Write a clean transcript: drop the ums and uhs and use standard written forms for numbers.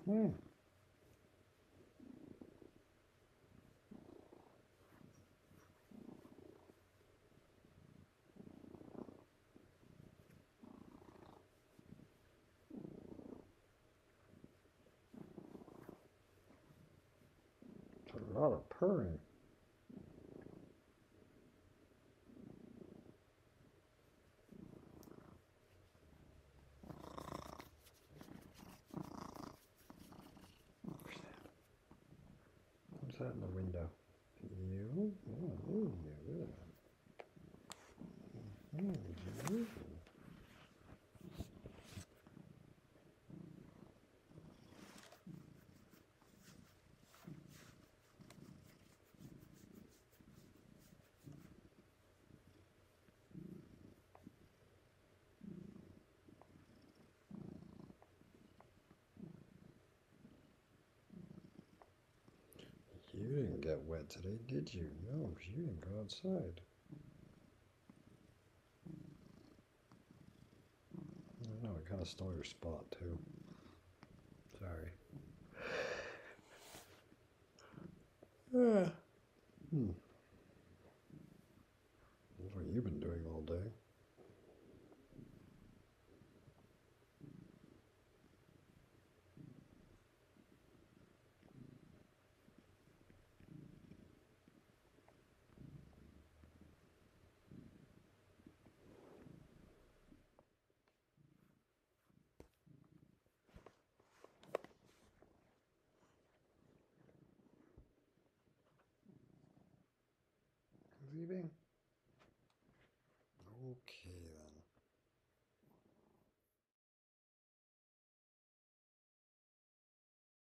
Hmm. A lot of purring. What's that in the window? You? Oh, you. You. You didn't get wet today, did you? No, because you didn't go outside. I know, I kind of stole your spot, too. Sorry. Hmm. That's what you've been doing all day. Leaving? Okay.